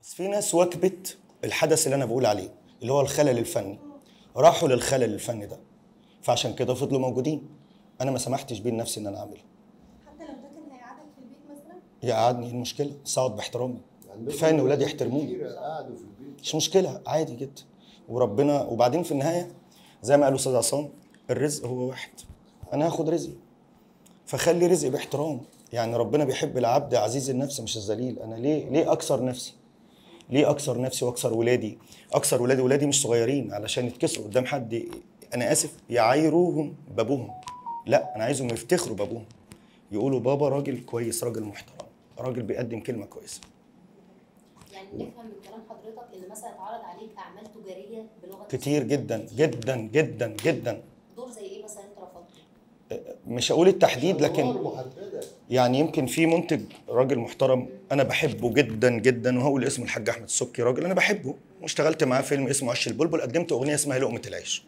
بس في ناس واكبت الحدث اللي انا بقول عليه اللي هو الخلل الفني، راحوا للخلل الفني ده، فعشان كده فضلوا موجودين. انا ما سمحتش بيه لنفسي ان انا اعملها. حتى لو ده كان هيقعدك في البيت مثلا؟ يقعدني، ايه المشكله؟ بس اقعد باحترامي. كفايه ان ولادي يحترموني. قعدوا في البيت مش مشكله، عادي جدا. وربنا، وبعدين في النهايه زي ما قالوا استاذ عصام، الرزق هو واحد. انا هاخد رزقي، فخلي رزقي باحترام. يعني ربنا بيحب العبد عزيز النفس مش الذليل. انا ليه اكسر نفسي؟ ليه اكسر نفسي واكسر ولادي؟ اكسر ولادي مش صغيرين علشان يتكسروا قدام حد، انا اسف، يعايروهم بابوهم. لا، انا عايزهم يفتخروا بابوهم، يقولوا بابا راجل كويس، راجل محترم، راجل بيقدم كلمه كويسه. يعني نفهم من كلام حضرتك ان مثلا اتعرض عليك اعمال تجاريه بلغه كتير جدا جدا جدا جدا. دور زي ايه مثلا انت رفضته؟ مش هقول التحديد، لكن يعني يمكن في منتج راجل محترم انا بحبه جدا جدا، وهقول اسمه الحاج احمد السبكي، راجل انا بحبه واشتغلت معاه فيلم اسمه عش البلبل، قدمت اغنيه اسمها لقمه العيش.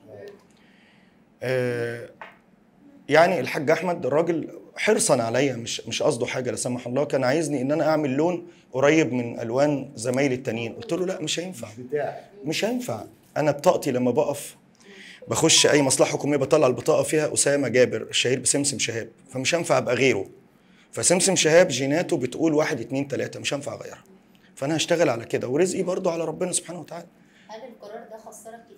يعني الحاج احمد الراجل حرصا عليا، مش قصده حاجه لا سمح الله، كان عايزني ان انا اعمل لون قريب من الوان زمايلي التانيين. قلت له لا، مش هينفع، مش هينفع. انا بطاقتي لما بقف بخش اي مصلحه حكوميه بطلع البطاقه فيها اسامه جابر الشهير بسمسم شهاب، فمش هينفع ابقى غيره. فسمسم شهاب جيناته بتقول 1 2 3، مش هينفع اغيرها. فانا هشتغل على كده، ورزقي برضو على ربنا سبحانه وتعالى. هل القرار ده خسرك كتير؟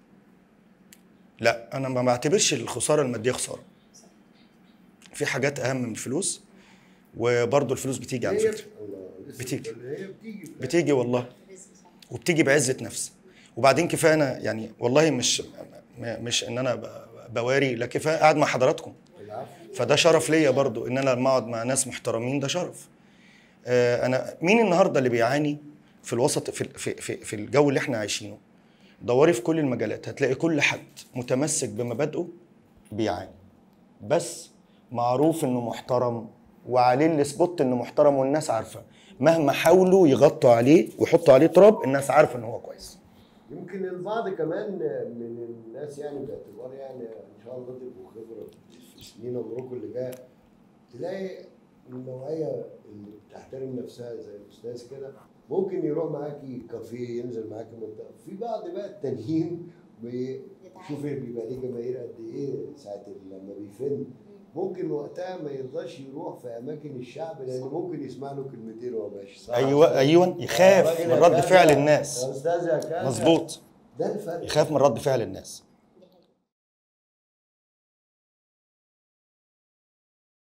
لا، انا ما بعتبرش الخساره الماديه خساره. في حاجات اهم من الفلوس، وبرضو الفلوس بتيجي على فكره. بتيجي والله، وبتيجي بعزه نفس. وبعدين كفايه انا يعني والله مش ان انا بواري، لا كفايه قاعد مع حضراتكم، فده شرف ليا برضو ان انا لما اقعد مع ناس محترمين، ده شرف. انا مين النهارده اللي بيعاني في الوسط، في الجو اللي احنا عايشينه؟ دوري في كل المجالات هتلاقي كل حد متمسك بمبادئه بيعاني، بس معروف انه محترم وعليه السبوت انه محترم، والناس عارفه مهما حاولوا يغطوا عليه ويحطوا عليه تراب، الناس عارفه ان هو كويس. يمكن البعض كمان من الناس يعني باعتبار يعني ان شاء الله تبقوا خبره في سنين عمركم اللي جايه، تلاقي النوعيه اللي بتحترم نفسها زي الاستاذ كده ممكن يروح معاكي كافيه، ينزل معاكي منطقه. في بعض بقى التانيين بيشوف بيبقى ليه جماهير قد ايه ساعه لما بيفن، ممكن وقتها ما يرضاش يروح في اماكن الشعب لان ممكن يسمع له كلمتين وهو ماشي. ايوه، يخاف من رد فعل الناس. يا استاذ يا كذا، مظبوط، ده الفرق. يخاف من رد فعل الناس.